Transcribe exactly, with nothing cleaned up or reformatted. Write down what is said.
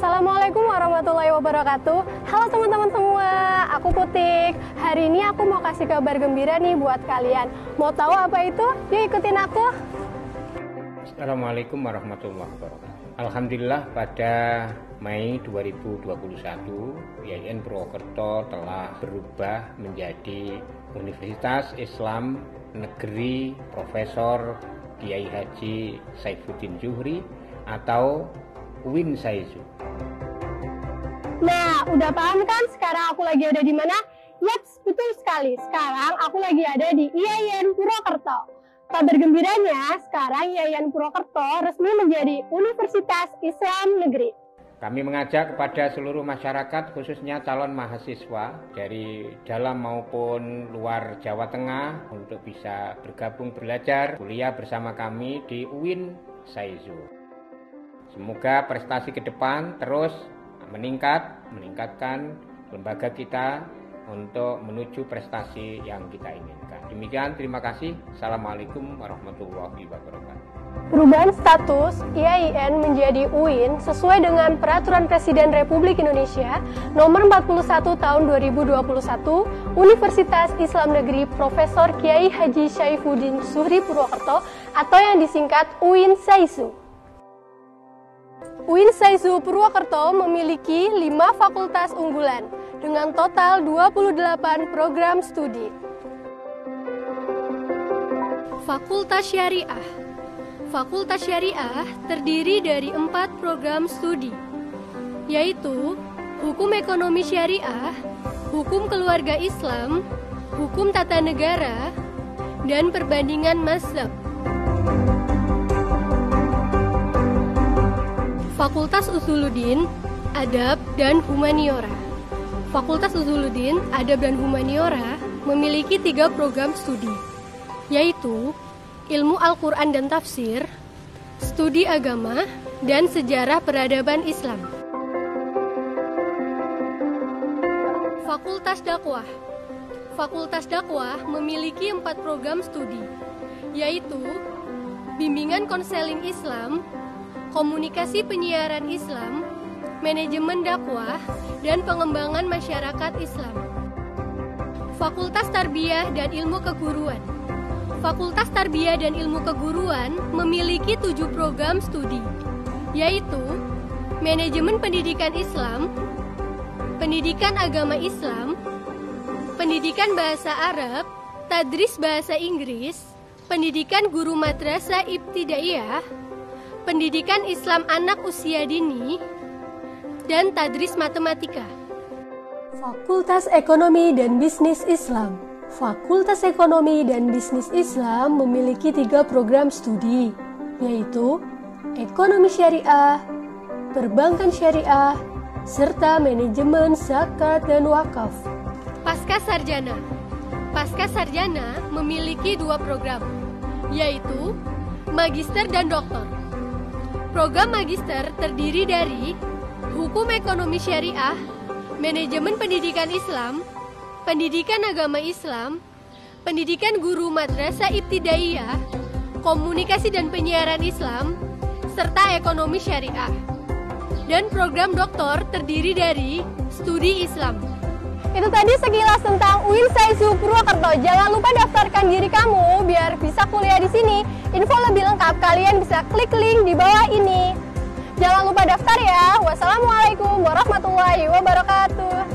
Assalamualaikum warahmatullahi wabarakatuh. Halo teman-teman semua, aku Putik. Hari ini aku mau kasih kabar gembira nih buat kalian. Mau tahu apa itu? Yuk ikutin aku. Assalamualaikum warahmatullahi wabarakatuh. Alhamdulillah pada Mei dua ribu dua puluh satu I A I N Purwokerto telah berubah menjadi Universitas Islam Negeri Profesor Kiai Haji Saifuddin Zuhri atau U I N Saizu. Nah, udah paham kan sekarang aku lagi ada di mana? Yaps, betul sekali. Sekarang aku lagi ada di I A I N Purwokerto. Kabar gembiranya, sekarang I A I N Purwokerto resmi menjadi Universitas Islam Negeri. Kami mengajak kepada seluruh masyarakat, khususnya calon mahasiswa dari dalam maupun luar Jawa Tengah untuk bisa bergabung belajar kuliah bersama kami di U I N Saizu. Semoga prestasi ke depan terus meningkat, meningkatkan lembaga kita untuk menuju prestasi yang kita inginkan. Demikian, terima kasih. Assalamualaikum warahmatullahi wabarakatuh. Perubahan status I A I N menjadi U I N sesuai dengan Peraturan Presiden Republik Indonesia Nomor empat puluh satu Tahun dua ribu dua puluh satu, Universitas Islam Negeri Profesor Kiai Haji Saifuddin Zuhri Purwokerto atau yang disingkat U I N Saizu. U I N Saizu Purwokerto memiliki lima fakultas unggulan dengan total dua puluh delapan program studi. Fakultas Syariah. Fakultas Syariah terdiri dari empat program studi, yaitu Hukum Ekonomi Syariah, Hukum Keluarga Islam, Hukum Tata Negara, dan Perbandingan Mazhab. Fakultas Usuluddin, Adab dan Humaniora. Fakultas Usuluddin, Adab dan Humaniora memiliki tiga program studi, yaitu Ilmu Al-Quran dan Tafsir, Studi Agama, dan Sejarah Peradaban Islam. Fakultas Dakwah. Fakultas Dakwah memiliki empat program studi, yaitu Bimbingan Konseling Islam, Komunikasi Penyiaran Islam, Manajemen Dakwah, dan Pengembangan Masyarakat Islam. Fakultas Tarbiyah dan Ilmu Keguruan. Fakultas Tarbiyah dan Ilmu Keguruan memiliki tujuh program studi, yaitu Manajemen Pendidikan Islam, Pendidikan Agama Islam, Pendidikan Bahasa Arab, Tadris Bahasa Inggris, Pendidikan Guru Madrasah Ibtidaiyah, Pendidikan Islam Anak Usia Dini, dan Tadris Matematika. Fakultas Ekonomi dan Bisnis Islam. Fakultas Ekonomi dan Bisnis Islam memiliki tiga program studi, yaitu Ekonomi Syariah, Perbankan Syariah, serta Manajemen Zakat dan Wakaf. Pasca Sarjana. Pasca Sarjana memiliki dua program, yaitu Magister dan Doktor. Program Magister terdiri dari Hukum Ekonomi Syariah, Manajemen Pendidikan Islam, Pendidikan Agama Islam, Pendidikan Guru Madrasah Ibtidaiyah, Komunikasi dan Penyiaran Islam, serta Ekonomi Syariah. Dan program doktor terdiri dari Studi Islam. Itu tadi sekilas tentang U I N Saizu Purwokerto. Jangan lupa daftarkan diri kamu biar bisa kuliah di sini. Info lebih lengkap kalian bisa klik link di bawah ini. Jangan lupa daftar ya. Wassalamualaikum warahmatullahi wabarakatuh.